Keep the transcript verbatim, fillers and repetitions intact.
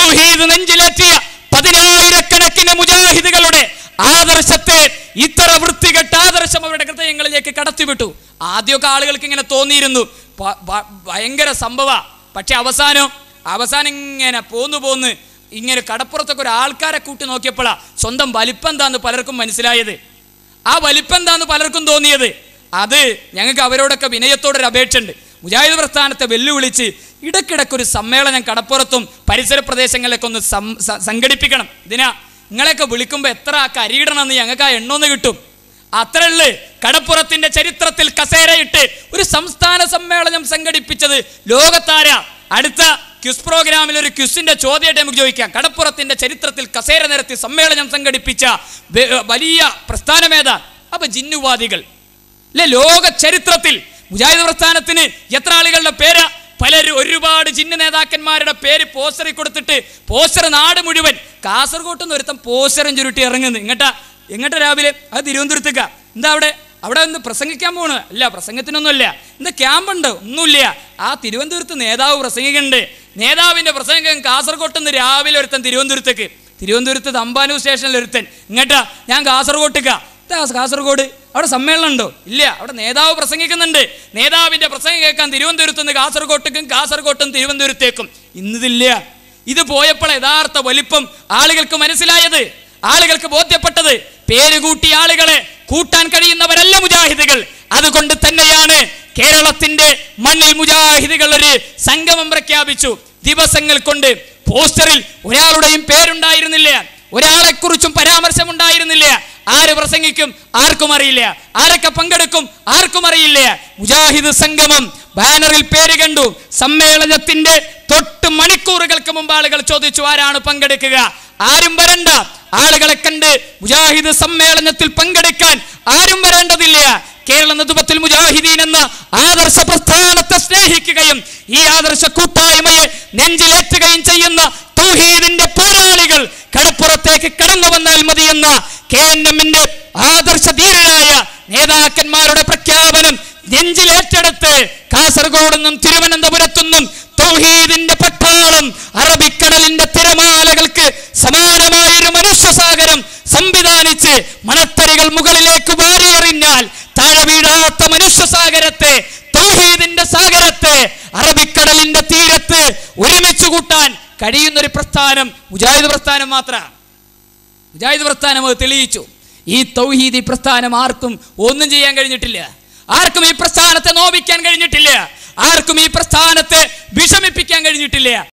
തൗഹീദ് നെഞ്ചിലേറ്റിയ പതിനായിരക്കണക്കിന് മുജാഹിദുകളുടെ ആദർശത്തെ, ഇത്ര വൃത്തികെട്ട ആദർശം അവരുടെ ഹൃദയങ്ങളിലേക്ക് കടത്തിവിട്ടു. ആദ്യമൊക്കെ ആളുകൾക്ക് ഇങ്ങനെ തോന്നിയിരുന്നു ഭയങ്കര സംഭവ. പക്ഷെ അവസാനം അവസാനം ഇങ്ങനെ പോന്നു പോന്ന് ഇങ്ങനെ കടപ്പുറത്തൊക്കെ ഒരു ആൾക്കാരെ കൂട്ടി നോക്കിയപ്പോഴാ സ്വന്തം വലിപ്പം എന്താന്ന് പലർക്കും മനസ്സിലായത്. ആ വലിപ്പം എന്താന്ന് പലർക്കും തോന്നിയത്. അത് ഞങ്ങൾക്ക് അവരോടൊക്കെ വിനയത്തോടൊരു അപേക്ഷ ഉണ്ട്. മുജാഹിദ് പ്രസ്ഥാനത്തെ വെല്ലുവിളിച്ച് ഇടയ്ക്കിടയ്ക്കൊരു സമ്മേളനം കടപ്പുറത്തും പരിസര പ്രദേശങ്ങളിലൊക്കെ ഒന്ന് സംഘടിപ്പിക്കണം. ഇതിനാ നിങ്ങളെയൊക്കെ വിളിക്കുമ്പോൾ എത്ര കരിയിടണമെന്ന് ഞങ്ങൾക്ക് ആ എണ്ണൊന്ന് കിട്ടും. അത്രയുള്ളു. കടപ്പുറത്തിന്റെ ചരിത്രത്തിൽ കസേരയിട്ട് ഒരു സംസ്ഥാന സമ്മേളനം സംഘടിപ്പിച്ചത് ലോകത്താര. അടുത്ത ക്വിസ് പ്രോഗ്രാമിൽ ഒരു ക്വിസിന്റെ ചോദ്യമായിട്ട് നമുക്ക് ചോദിക്കാം. കടപ്പുറത്തിന്റെ ചരിത്രത്തിൽ കസേര നിരത്തി സമ്മേളനം സംഘടിപ്പിച്ച വലിയ പ്രസ്ഥാനമേതാ? അപ്പൊ ജിന്നുവാദികൾ അല്ലെ? ലോക ചരിത്രത്തിൽ മുജാഹിദ് പ്രസ്ഥാനത്തിന് എത്ര ആളുകളുടെ പേരാ? പലരും ഒരുപാട് ജിന്ന് നേതാക്കന്മാരുടെ പേര് പോസ്റ്ററിൽ കൊടുത്തിട്ട് പോസ്റ്റർ നാട് മുഴുവൻ. കാസർഗോട്ട് നിന്ന് ഒരുത്തം പോസ്റ്ററും ചുരുട്ടി ഇറങ്ങുന്നു. ഇങ്ങട്ടാ എങ്ങോട്ടാ രാവിലെ? അത് തിരുവനന്തപുരത്തേക്ക. എന്താ അവിടെ അവിടെ ഒന്ന് പ്രസംഗിക്കാൻ പോണ്? അല്ല, പ്രസംഗത്തിനൊന്നുമില്ല. എന്താ ക്യാമ്പുണ്ട്? ഒന്നുമില്ല. ആ തിരുവനന്തപുരത്ത് നേതാവ് പ്രസംഗിക്കുന്നുണ്ട്. നേതാവിന്റെ പ്രസംഗം കാസർഗോട്ട് നിന്ന് രാവിലെ ഒരുത്തൻ തിരുവനന്തപുരത്തേക്ക്. തിരുവനന്തപുരത്ത് തമ്പാനൂർ സ്റ്റേഷനിൽ ഒരുത്തൻ. ഇങ്ങട്ടാ ഞാൻ കാസർഗോട്ടേക്ക. കാസർഗോഡ് അവിടെ സമ്മേളനം ഉണ്ടോ? ഇല്ല. അവിടെ നേതാവ് പ്രസംഗിക്കുന്നുണ്ട്. നേതാവിന്റെ പ്രസംഗം കേൾക്കാൻ തിരുവനന്തപുരത്ത് നിന്ന് കാസർഗോട്ടേക്കും കാസർഗോട്ടും തിരുവനന്തപുരത്തേക്കും. ഇന്നിതില്ല. ഇത് പോയപ്പോൾ യഥാർത്ഥ വലിപ്പം ആളുകൾക്ക് മനസ്സിലായത്, ആളുകൾക്ക് ബോധ്യപ്പെട്ടത്. പേര് കൂട്ടിയ ആളുകളെ കൂട്ടാൻ കഴിയുന്നവരല്ല മുജാഹിദുകൾ. അതുകൊണ്ട് തന്നെയാണ് കേരളത്തിന്റെ മണ്ണിൽ മുജാഹിദുകൾ ഒരു സംഗമം പ്രഖ്യാപിച്ചു. ദിവസങ്ങൾ കൊണ്ട് പോസ്റ്ററിൽ ഒരാളുടെയും പേരുണ്ടായിരുന്നില്ല, ഒരാളെ കുറിച്ചും പരാമർശം ഉണ്ടായിരുന്നില്ല. ആര് പ്രസംഗിക്കും ആർക്കും അറിയില്ല, ആരൊക്കെ പങ്കെടുക്കും ആർക്കും അറിയില്ല. മുജാഹിദ് സംഗമം ബാനറിൽ പേര് കണ്ടു. സമ്മേളനത്തിന്റെ തൊട്ട് മണിക്കൂറുകൾക്ക് മുമ്പ് ആളുകൾ ചോദിച്ചു ആരാണ് പങ്കെടുക്കുക? ആരും വരണ്ട. ആളുകളെ കണ്ട് മുജാഹിദ് സമ്മേളനത്തിൽ പങ്കെടുക്കാൻ ആരും വരേണ്ടതില്ല. കേരള നദുബത്തുൽ മുജാഹിദീൻ എന്ന ആദർശ പ്രസ്ഥാനത്തെ സ്നേഹിക്കുകയും ഈ ആദർശ കൂട്ടായ്മയെ നെഞ്ചിലേറ്റുകയും ചെയ്യുന്ന തൗഹീദിന്റെ പോരാളികൾ കടപ്പുറത്തേക്ക് കടന്നു വന്നാൽ മതിയെന്ന കെ എൻ എമ്മിന്റെ ആദർശധീരരായ നേതാക്കന്മാരുടെ പ്രഖ്യാപനം നെഞ്ചിലേറ്റെടുത്ത് കാസർഗോഡ് നിന്നും തിരുവനന്തപുരത്തു നിന്നും തൗഹീദിന്റെ പട്ടാളം അറബിക്കടലിന്റെ തിരമാലകൾക്ക് സമാനമായൊരു മനുഷ്യസാഗരം സംവിധാനിച്ച് മണത്തരികൾ മുകളിലേക്ക് വാരിയെറിഞ്ഞാൽ താഴെ വീഴാത്ത മനുഷ്യസാഗരത്തെ, തൗഹീദിന്റെ സാഗരത്തെ അറബിക്കടലിന്റെ തീരത്ത് ഒരുമിച്ച് കൂട്ടാൻ കഴിയുന്നൊരു പ്രസ്ഥാനം മുജാഹിദ് പ്രസ്ഥാനം മാത്രമാണ്. മുജാഹിദ് പ്രസ്ഥാനം അത് തെളിയിച്ചു. ഈ തൗഹീദി പ്രസ്ഥാനം ആർക്കും ഒന്നും ചെയ്യാൻ കഴിഞ്ഞിട്ടില്ല. ആർക്കും ഈ പ്രസ്ഥാനത്തെ നോവിക്കാൻ കഴിഞ്ഞിട്ടില്ല. ആർക്കും ഈ പ്രസ്ഥാനത്തെ വിഷമിപ്പിക്കാൻ കഴിഞ്ഞിട്ടില്ല.